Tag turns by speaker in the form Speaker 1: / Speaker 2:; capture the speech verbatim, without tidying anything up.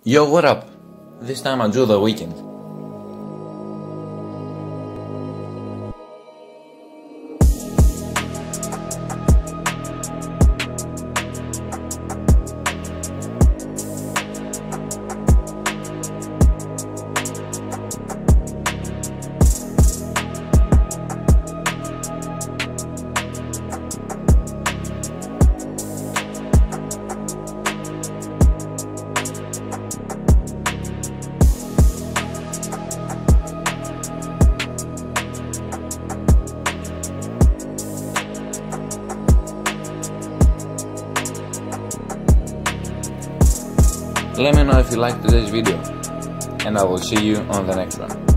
Speaker 1: Yo, what up? This time I drew The Weeknd. Let me know if you liked today's video, and I will see you on the next one.